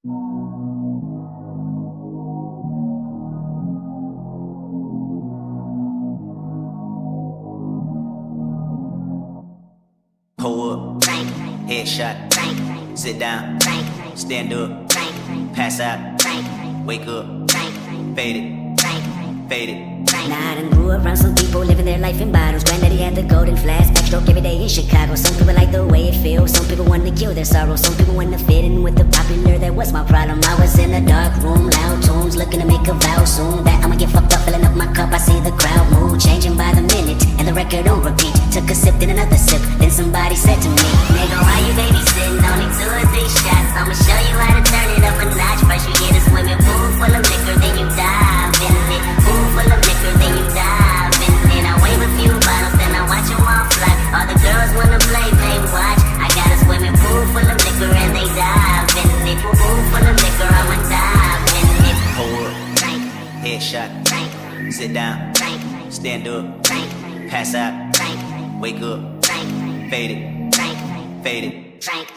Pull up, headshot, sit down, stand up, pass out, wake up, fade it, fade it. Now I done grew around some people living their life in bottles. Granddaddy had the golden flask, Backstroke every day in Chicago. Some people like the way it feels, some people want to kill their sorrow. Some people want to fit in with the popular, that was my problem. I was in a dark room, loud tunes, looking to make a vow soon that I'ma get fucked up, filling up my cup. I see the crowd move, changing by the minute, and the record on repeat. Took a sip, then another sip, then somebody said to me, nigga, why you babysitting? Only 2 or 3 shots, I'ma show you how to turn it up a notch. First you get a swimming pool full of liquor, then you dive in it. Pool full of liquor, then you dive in it. I wave a few bottles, then I watch them all fly. All the girls wanna play, they watch. I got a swimming pool full of liquor and they dive in it. Pool full of liquor, I'ma dive in it. Pull up, headshot, sit down, stand up, pass out, wake up, fade it, fade it.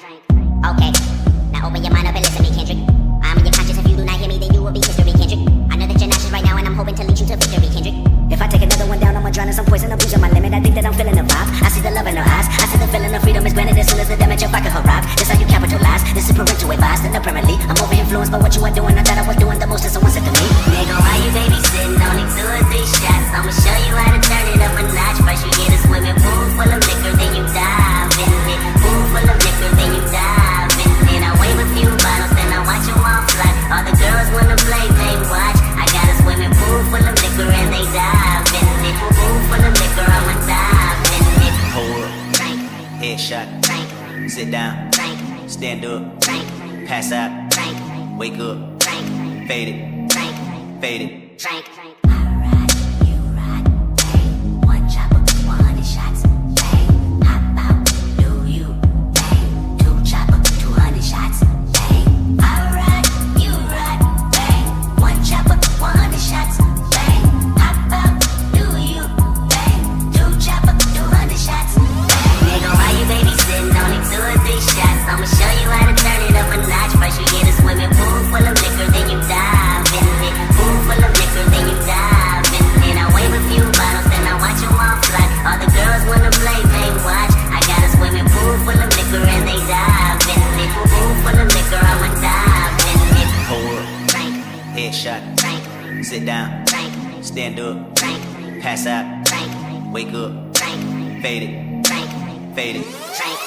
Okay, now open your mind up and listen to me, Kendrick. I'm in your conscience, if you do not hear me, then you will be history, Kendrick. I know that you're nauseous right now and I'm hoping to lead you to victory, Kendrick. If I take another one down, I'ma drown in some poison, I'm losing my limit. I think that I'm feeling the vibe, I see the love in her eyes, I see the feeling of freedom is granted as soon as the damage of vodka arrive. This how you capitalize, this is parental advice, and apparently I'm over influenced by what you are doing. I thought I was doing the most and someone said to me, nigga, why you babysitting? Only 2 or 3 shots, I'ma show you how to turn it up a notch. First you get a swimming pool full of liquor, then you dive in it. Pool full of liquor, then you dive in it. I wave a few bottles, then I watch them all fly. All the girls wanna play, they watch. I got a swimming pool full of liquor and they dive in it. Pool full of liquor, I'ma dive in it. Pull up, headshot, sit down, stand up, pass out, wake up, fade it, fade it. I'ma show you how to turn it up a notch. First you get a swimming pool full of liquor, then you dive in it. Pool full of liquor, then you dive in it. I wave a few bottles, then I watch them all fly. All the girls wanna play, they watch. I got a swimming pool full of liquor and they dive in it. Pool full of liquor, I'ma dive in it. Pull up, headshot, sit down, stand up, pass out, wake up, fade it, fade it.